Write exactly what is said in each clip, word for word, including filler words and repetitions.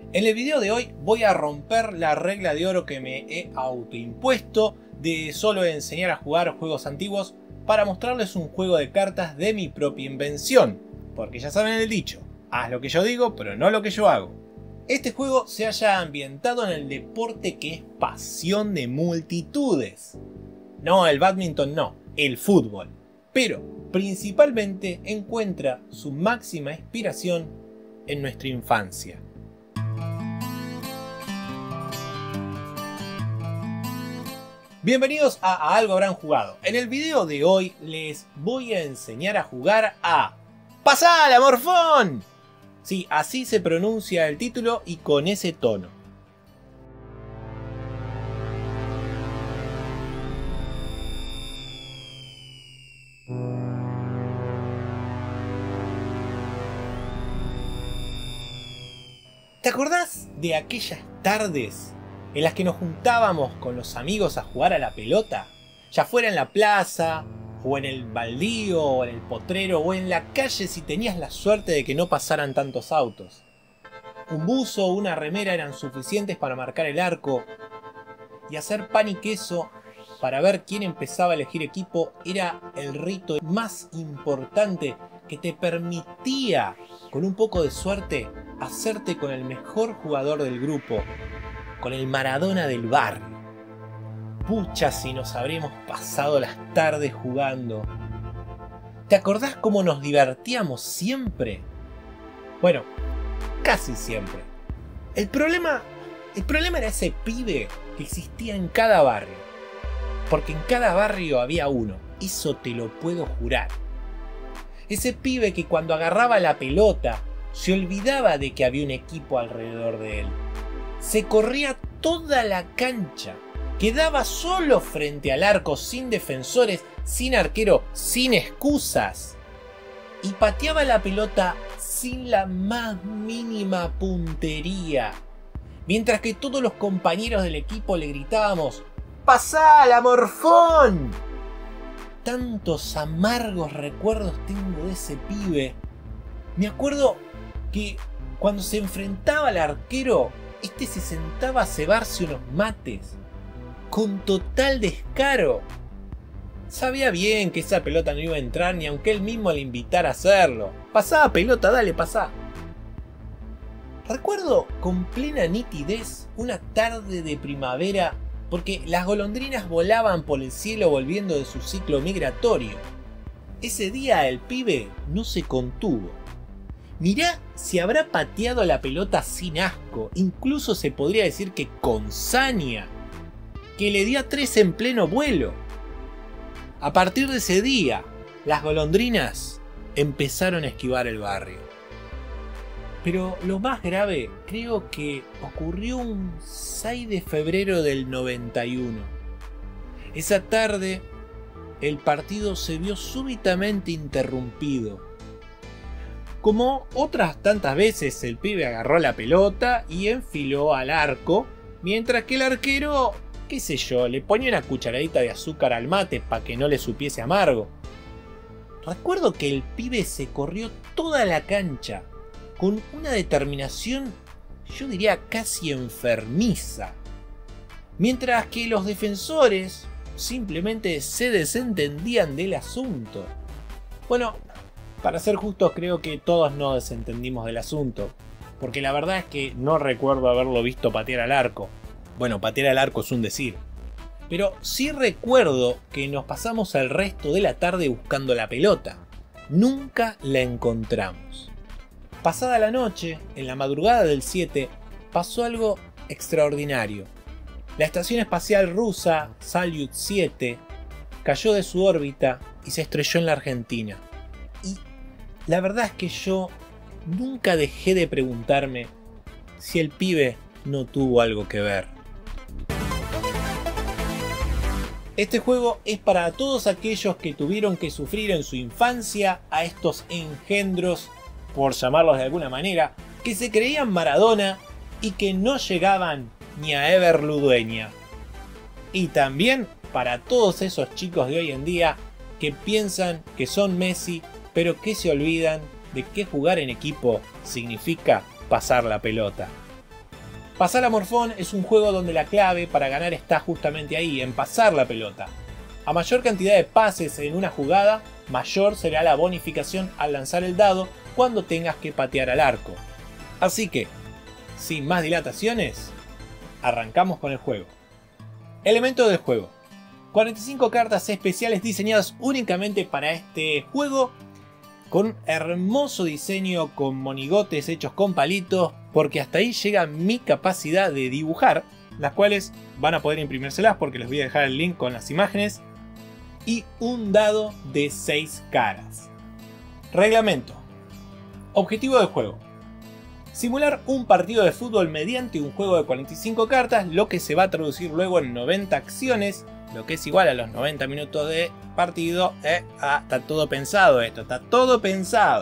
En el video de hoy voy a romper la regla de oro que me he autoimpuesto de solo enseñar a jugar juegos antiguos para mostrarles un juego de cartas de mi propia invención. Porque ya saben el dicho, haz lo que yo digo pero no lo que yo hago. Este juego se halla ambientado en el deporte que es pasión de multitudes. No, el bádminton no, el fútbol. Pero principalmente encuentra su máxima inspiración en nuestra infancia. Bienvenidos a, a Algo Habrán Jugado. En el video de hoy les voy a enseñar a jugar a ¡Pasala, morfón! Sí, así se pronuncia el título y con ese tono. ¿Te acordás de aquellas tardes en las que nos juntábamos con los amigos a jugar a la pelota? Ya fuera en la plaza, o en el baldío, o en el potrero, o en la calle si tenías la suerte de que no pasaran tantos autos. Un buzo o una remera eran suficientes para marcar el arco, y hacer pan y queso para ver quién empezaba a elegir equipo era el rito más importante que te permitía, con un poco de suerte, hacerte con el mejor jugador del grupo, con el Maradona del barrio. Pucha si nos habremos pasado las tardes jugando. ¿Te acordás cómo nos divertíamos siempre? Bueno, casi siempre. El problema, el problema era ese pibe que existía en cada barrio. Porque en cada barrio había uno, eso te lo puedo jurar. Ese pibe que cuando agarraba la pelota se olvidaba de que había un equipo alrededor de él. Se corría toda la cancha, quedaba solo frente al arco, sin defensores, sin arquero, sin excusas, y pateaba la pelota sin la más mínima puntería, mientras que todos los compañeros del equipo le gritábamos ¡Pasala, morfón! Tantos amargos recuerdos tengo de ese pibe. Me acuerdo que cuando se enfrentaba al arquero, este se sentaba a cebarse unos mates, con total descaro. Sabía bien que esa pelota no iba a entrar ni aunque él mismo le invitara a hacerlo. Pasá, pelota, dale, pasá. Recuerdo con plena nitidez una tarde de primavera porque las golondrinas volaban por el cielo volviendo de su ciclo migratorio. Ese día el pibe no se contuvo. Mirá si habrá pateado la pelota sin asco, incluso se podría decir que con saña, que le dio a tres en pleno vuelo. A partir de ese día, las golondrinas empezaron a esquivar el barrio. Pero lo más grave creo que ocurrió un seis de febrero del noventa y uno. Esa tarde, el partido se vio súbitamente interrumpido. Como otras tantas veces, el pibe agarró la pelota y enfiló al arco, mientras que el arquero, qué sé yo, le ponía una cucharadita de azúcar al mate para que no le supiese amargo. Recuerdo que el pibe se corrió toda la cancha, con una determinación, yo diría casi enfermiza, mientras que los defensores simplemente se desentendían del asunto. Bueno, para ser justos, creo que todos nos desentendimos del asunto, porque la verdad es que no recuerdo haberlo visto patear al arco. Bueno, patear al arco es un decir. Pero sí recuerdo que nos pasamos el resto de la tarde buscando la pelota. Nunca la encontramos. Pasada la noche, en la madrugada del siete, pasó algo extraordinario. La estación espacial rusa Salyut siete cayó de su órbita y se estrelló en la Argentina. Y la verdad es que yo nunca dejé de preguntarme si el pibe no tuvo algo que ver. Este juego es para todos aquellos que tuvieron que sufrir en su infancia a estos engendros, por llamarlos de alguna manera, que se creían Maradona y que no llegaban ni a Ever Ludueña. Y también para todos esos chicos de hoy en día que piensan que son Messi, pero que se olvidan de que jugar en equipo significa pasar la pelota. Pasar a Morfón es un juego donde la clave para ganar está justamente ahí, en pasar la pelota. A mayor cantidad de pases en una jugada, mayor será la bonificación al lanzar el dado cuando tengas que patear al arco. Así que, sin más dilataciones, arrancamos con el juego. Elementos del juego. cuarenta y cinco cartas especiales diseñadas únicamente para este juego, con un hermoso diseño con monigotes hechos con palitos, porque hasta ahí llega mi capacidad de dibujar, las cuales van a poder imprimírselas porque les voy a dejar el link con las imágenes, y un dado de seis caras. Reglamento. Objetivo del juego. Simular un partido de fútbol mediante un juego de cuarenta y cinco cartas, lo que se va a traducir luego en noventa acciones, lo que es igual a los noventa minutos de partido. Eh, ah, está todo pensado esto, está todo pensado.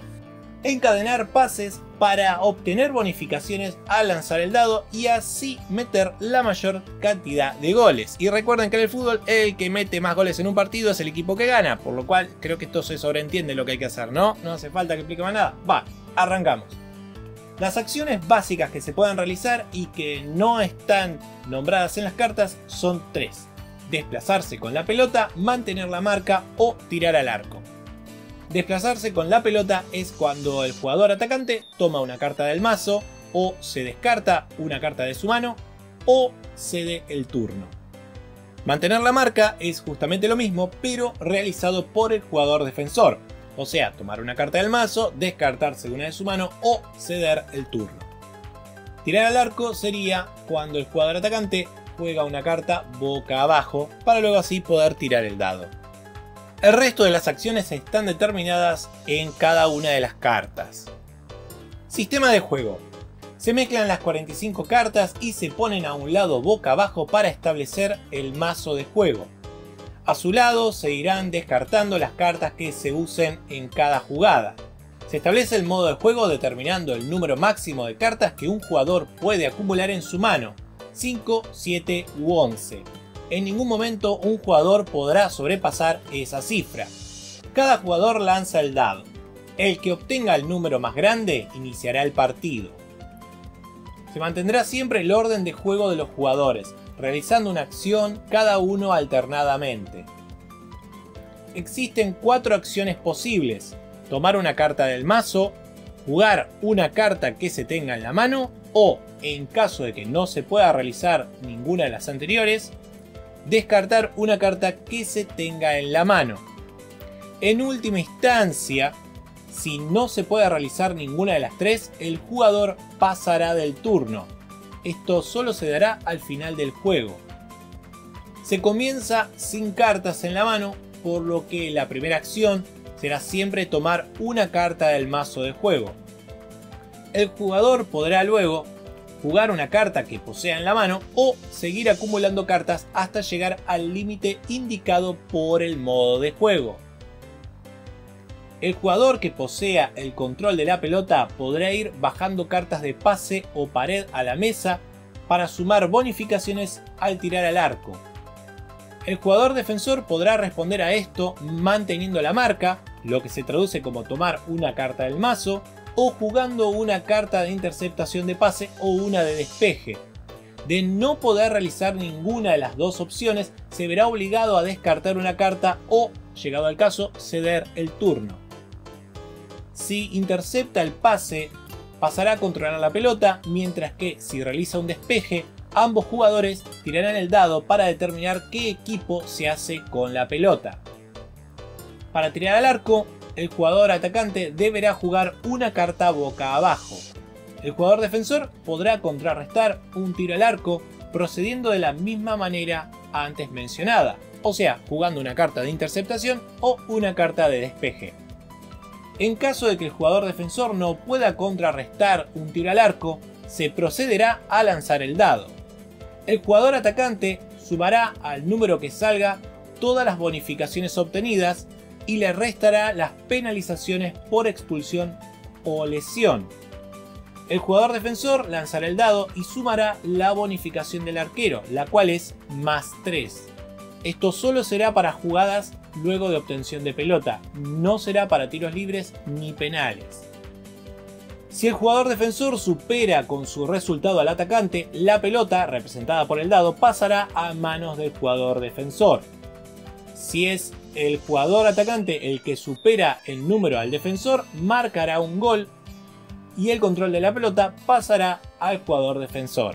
Encadenar pases para obtener bonificaciones al lanzar el dado y así meter la mayor cantidad de goles. Y recuerden que en el fútbol el que mete más goles en un partido es el equipo que gana, por lo cual creo que esto se sobreentiende lo que hay que hacer, ¿no? No hace falta que explique más nada. Va, arrancamos. Las acciones básicas que se puedan realizar y que no están nombradas en las cartas son tres. Desplazarse con la pelota, mantener la marca o tirar al arco. Desplazarse con la pelota es cuando el jugador atacante toma una carta del mazo o se descarta una carta de su mano o cede el turno. Mantener la marca es justamente lo mismo, pero realizado por el jugador defensor. O sea, tomar una carta del mazo, descartarse una de su mano o ceder el turno. Tirar al arco sería cuando el jugador atacante juega una carta boca abajo para luego así poder tirar el dado. El resto de las acciones están determinadas en cada una de las cartas. Sistema de juego. Se mezclan las cuarenta y cinco cartas y se ponen a un lado boca abajo para establecer el mazo de juego. A su lado se irán descartando las cartas que se usen en cada jugada. Se establece el modo de juego determinando el número máximo de cartas que un jugador puede acumular en su mano, cinco, siete u once. En ningún momento un jugador podrá sobrepasar esa cifra. Cada jugador lanza el dado. El que obtenga el número más grande iniciará el partido. Se mantendrá siempre el orden de juego de los jugadores, realizando una acción cada uno alternadamente. Existen cuatro acciones posibles: tomar una carta del mazo, jugar una carta que se tenga en la mano o, en caso de que no se pueda realizar ninguna de las anteriores, descartar una carta que se tenga en la mano. En última instancia, si no se puede realizar ninguna de las tres, el jugador pasará del turno. Esto solo se dará al final del juego. Se comienza sin cartas en la mano, por lo que la primera acción será siempre tomar una carta del mazo de juego. El jugador podrá luego jugar una carta que posea en la mano o seguir acumulando cartas hasta llegar al límite indicado por el modo de juego. El jugador que posea el control de la pelota podrá ir bajando cartas de pase o pared a la mesa para sumar bonificaciones al tirar al arco. El jugador defensor podrá responder a esto manteniendo la marca, lo que se traduce como tomar una carta del mazo, o jugando una carta de interceptación de pase o una de despeje. De no poder realizar ninguna de las dos opciones, se verá obligado a descartar una carta o, llegado al caso, ceder el turno. Si intercepta el pase, pasará a controlar la pelota, mientras que si realiza un despeje, ambos jugadores tirarán el dado para determinar qué equipo se hace con la pelota. Para tirar al arco, el jugador atacante deberá jugar una carta boca abajo. El jugador defensor podrá contrarrestar un tiro al arco procediendo de la misma manera antes mencionada, o sea, jugando una carta de interceptación o una carta de despeje. En caso de que el jugador defensor no pueda contrarrestar un tiro al arco, se procederá a lanzar el dado. El jugador atacante sumará al número que salga todas las bonificaciones obtenidas y le restará las penalizaciones por expulsión o lesión. El jugador defensor lanzará el dado y sumará la bonificación del arquero, la cual es más tres. Esto solo será para jugadas luego de obtención de pelota, no será para tiros libres ni penales. Si el jugador defensor supera con su resultado al atacante, la pelota, representada por el dado, pasará a manos del jugador defensor. Si es el jugador atacante el que supera el número al defensor, marcará un gol y el control de la pelota pasará al jugador defensor.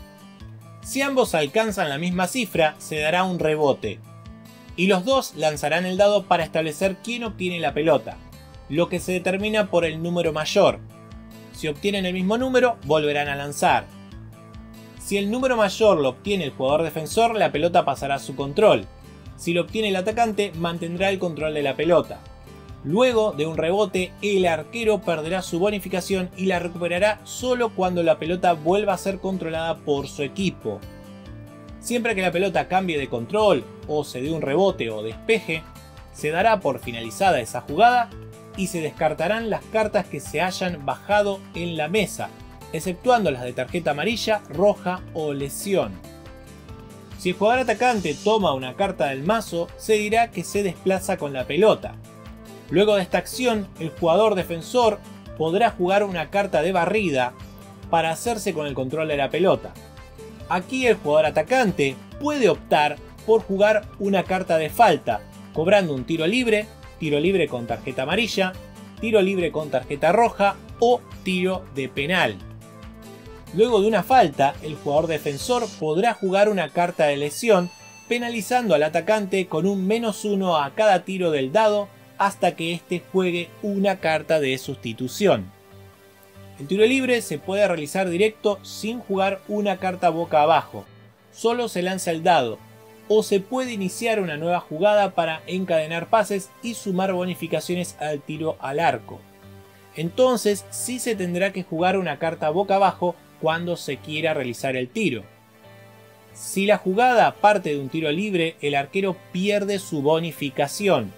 Si ambos alcanzan la misma cifra, se dará un rebote y los dos lanzarán el dado para establecer quién obtiene la pelota, lo que se determina por el número mayor. Si obtienen el mismo número, volverán a lanzar. Si el número mayor lo obtiene el jugador defensor, la pelota pasará a su control. Si lo obtiene el atacante, mantendrá el control de la pelota. Luego de un rebote, el arquero perderá su bonificación y la recuperará solo cuando la pelota vuelva a ser controlada por su equipo. Siempre que la pelota cambie de control o se dé un rebote o despeje, se dará por finalizada esa jugada y se descartarán las cartas que se hayan bajado en la mesa, exceptuando las de tarjeta amarilla, roja o lesión. Si el jugador atacante toma una carta del mazo, se dirá que se desplaza con la pelota. Luego de esta acción, el jugador defensor podrá jugar una carta de barrida para hacerse con el control de la pelota. Aquí el jugador atacante puede optar por jugar una carta de falta, cobrando un tiro libre, tiro libre con tarjeta amarilla, tiro libre con tarjeta roja o tiro de penal. Luego de una falta, el jugador defensor podrá jugar una carta de lesión, penalizando al atacante con un menos uno a cada tiro del dado hasta que éste juegue una carta de sustitución. El tiro libre se puede realizar directo sin jugar una carta boca abajo, solo se lanza el dado, o se puede iniciar una nueva jugada para encadenar pases y sumar bonificaciones al tiro al arco. Entonces sí se tendrá que jugar una carta boca abajo cuando se quiera realizar el tiro. Si la jugada parte de un tiro libre, el arquero pierde su bonificación.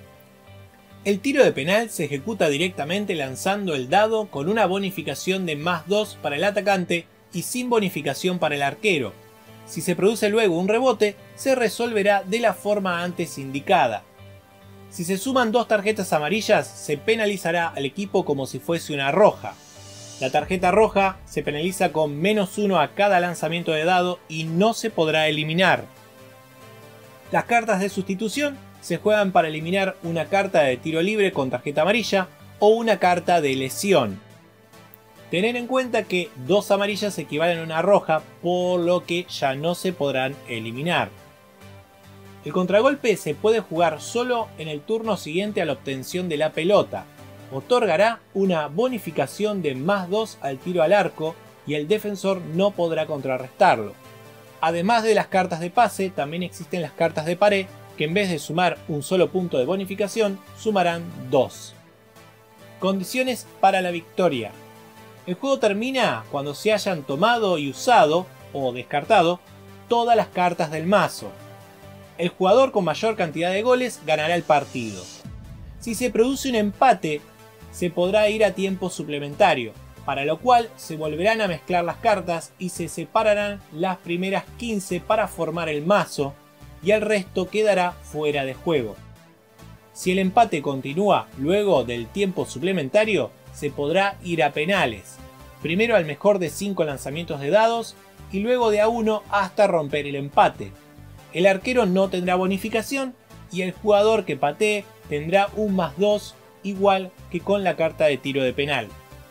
El tiro de penal se ejecuta directamente lanzando el dado con una bonificación de más dos para el atacante y sin bonificación para el arquero. Si se produce luego un rebote, se resolverá de la forma antes indicada. Si se suman dos tarjetas amarillas, se penalizará al equipo como si fuese una roja. La tarjeta roja se penaliza con menos uno a cada lanzamiento de dado y no se podrá eliminar. Las cartas de sustitución se juegan para eliminar una carta de tiro libre con tarjeta amarilla o una carta de lesión. Tener en cuenta que dos amarillas equivalen a una roja, por lo que ya no se podrán eliminar. El contragolpe se puede jugar solo en el turno siguiente a la obtención de la pelota. Otorgará una bonificación de más dos al tiro al arco y el defensor no podrá contrarrestarlo. Además de las cartas de pase, también existen las cartas de pared, que en vez de sumar un solo punto de bonificación, sumarán dos. Condiciones para la victoria. El juego termina cuando se hayan tomado y usado, o descartado, todas las cartas del mazo. El jugador con mayor cantidad de goles ganará el partido. Si se produce un empate, se podrá ir a tiempo suplementario, para lo cual se volverán a mezclar las cartas y se separarán las primeras quince para formar el mazo, y el resto quedará fuera de juego. Si el empate continúa luego del tiempo suplementario, se podrá ir a penales, primero al mejor de cinco lanzamientos de dados y luego de a uno hasta romper el empate. El arquero no tendrá bonificación y el jugador que patee tendrá un más dos igual que con la carta de tiro de penal.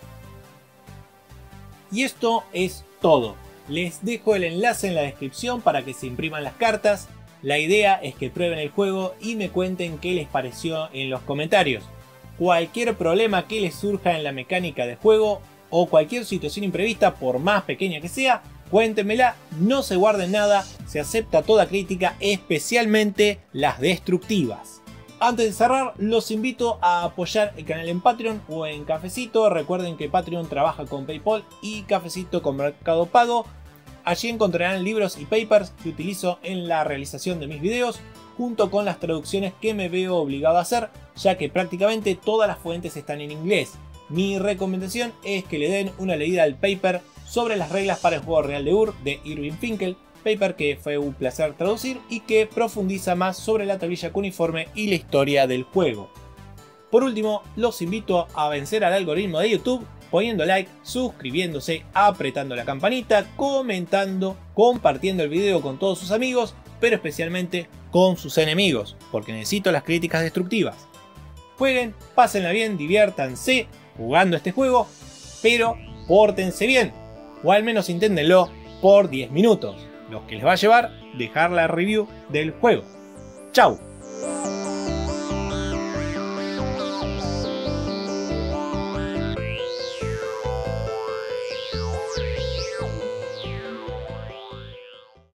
Y esto es todo. Les dejo el enlace en la descripción para que se impriman las cartas. La idea es que prueben el juego y me cuenten qué les pareció en los comentarios. Cualquier problema que les surja en la mecánica de juego o cualquier situación imprevista, por más pequeña que sea, cuéntenmela, no se guarden nada, se acepta toda crítica, especialmente las destructivas. Antes de cerrar, los invito a apoyar el canal en Patreon o en Cafecito. Recuerden que Patreon trabaja con PayPal y Cafecito con Mercado Pago. Allí encontrarán libros y papers que utilizo en la realización de mis videos, junto con las traducciones que me veo obligado a hacer, ya que prácticamente todas las fuentes están en inglés. Mi recomendación es que le den una leída al paper sobre las reglas para el juego real de Ur de Irving Finkel, paper que fue un placer traducir y que profundiza más sobre la tablilla cuneiforme y la historia del juego. Por último, los invito a vencer al algoritmo de YouTube poniendo like, suscribiéndose, apretando la campanita, comentando, compartiendo el video con todos sus amigos, pero especialmente con sus enemigos, porque necesito las críticas destructivas. Jueguen, pásenla bien, diviértanse jugando este juego, pero pórtense bien, o al menos inténtenlo por diez minutos, los que les va a llevar dejar la review del juego. ¡Chao!